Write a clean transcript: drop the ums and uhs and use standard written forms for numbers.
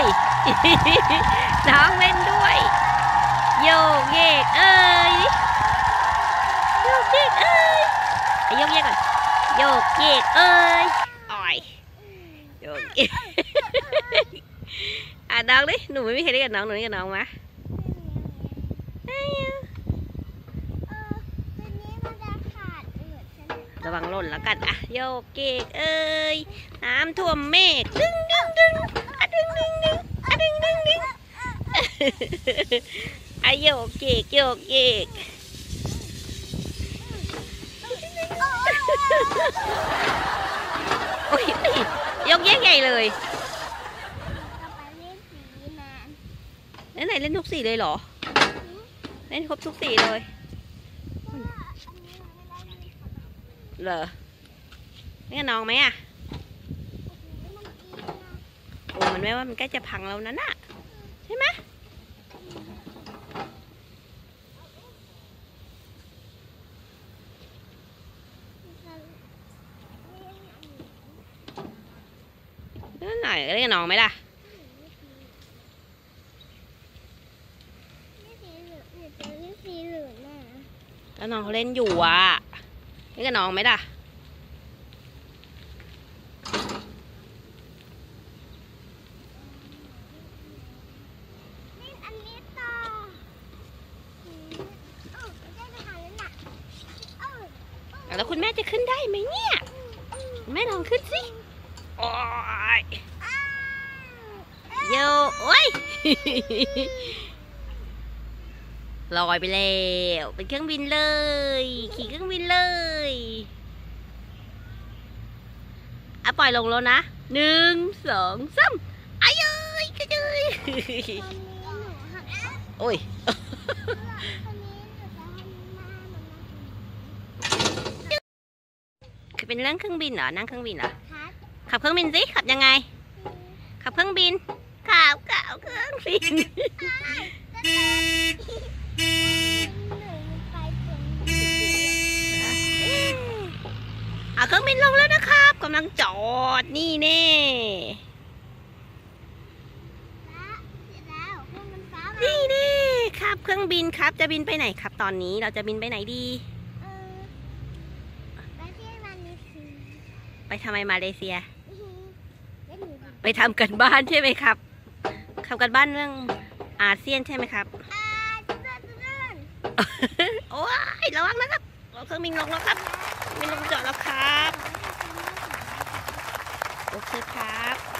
ย น้องเล่นด้วยโยกเยกเอ้ยโยกเยกเอ้ยโยกเยกก่อนโยกเยกเอ้ยอ่อยโยกเยกน้องดิหนูไม่มีใครเล่นกับน้องหนูเล่นกับน้องมะระวังหล่นแล้วกันอะโยกเยกเอ้ยน้ำท่วมเมฆดึงดึงดึงอะดึงดึงดึงอะดึงดึงดึงอะโยกเยกโยกเยกโอ้ยยกเยกใหญ่เลยเล่นไหนเล่นทุกสีเลยเหรอเล่นครบทุกสีเลยเหรอนี่กับน้องไหมอ่ะโอ้มันแม่ว่ามันใกล้จะพังแล้วนั่นน่ะใช่ไหมนั่นไหนเล่นกับน้องไหมล่ะแล้วน้องเขาเล่นอยู่อ่ะเล่นกับน้องไหมล่ะแล้วคุณแม่จะขึ้นได้ไหมเนี่ยแม่ลองขึ้นสิโอ้ยโยโอ้ยลอยไปแล้วเป็นเครื่องบินเลยขี่เครื่องบินเลยอ่ะปล่อยลงแล้วนะ1 2 3อ้ายเอ้ยกระเจยโอ้ยคือเป็นเรื่องเครื่องบินเหรอนั่งเครื่องบินเหรอขับเครื่องบินสิขับยังไงขับเครื่องบินขับเครื่องบินเอาเครื่องบินลงแล้วนะครับกำลังจอดนี่แน่นี่แน่ครับเครื่องบินครับจะบินไปไหนครับตอนนี้เราจะบินไปไหนดีไปทำไมมาเลเซียไปทำกันบ้านใช่ไหมครับทำกันบ้านเรื่องอาเซียนใช่ไหมครับโอ้ยระวังนะครับเครื่องบินลงแล้วครับบินลงจอดแล้วครับโอเคครับ